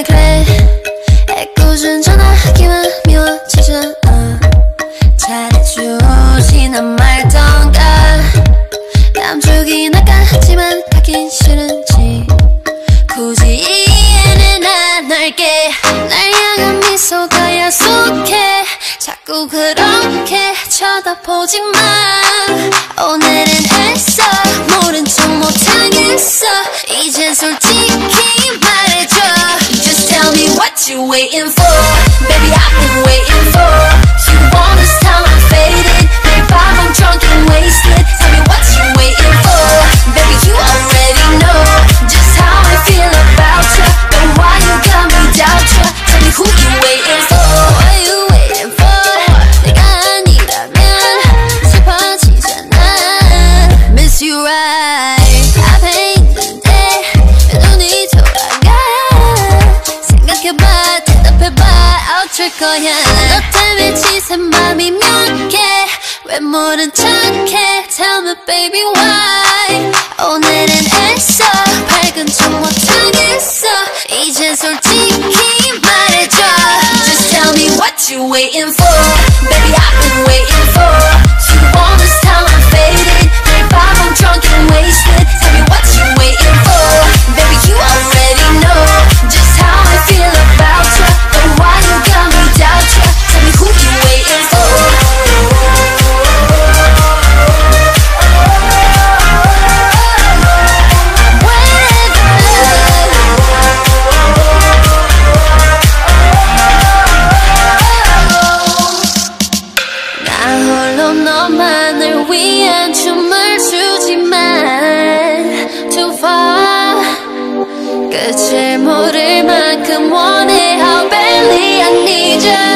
그래 애꿎은 전화기만 미워지잖아. 잘해주진 안 말던가. 남쪽이 나까지만 가긴 싫은지 굳이 이해는 안 할게. 날 향한 미소가 야속해. 자꾸 그렇게 쳐다보지 마. 오늘은 애써 모른 척 못하겠어. 이젠 솔직히 말해줘. Just tell me what you waiting for. Baby I've been waiting for. You want this time I'm faded. 매일 밤 I'm drunk and wasted. Tell me what you waiting for. Baby you already know just how I feel about you. But why you got me doubt you. Tell me who you waiting for. What you waiting for. 내가 아니라면 슬퍼지잖아. Miss you right. 앞에 있는데 왜 눈이 돌아가. 생각해봐 대답해봐 어쩔 거야. 너 때문에 지새 맘이 몇 개. 왜 모른 척해. Tell me baby why. 오늘은 애써 밝은 척 못하겠어. 이젠 솔직히 말해줘. Just tell me what you waiting for. Baby I've been waiting for. You want this time I'm faded. 매일 밤 I'm drunk and wasted. Tell me what you waiting for. Baby you already know just how I feel about you. But why you got me doubt you. Tell me who you waiting for. 너만을 위한 춤을 추지만 too far. 끝을 모를 만큼 원해. How badly I need you.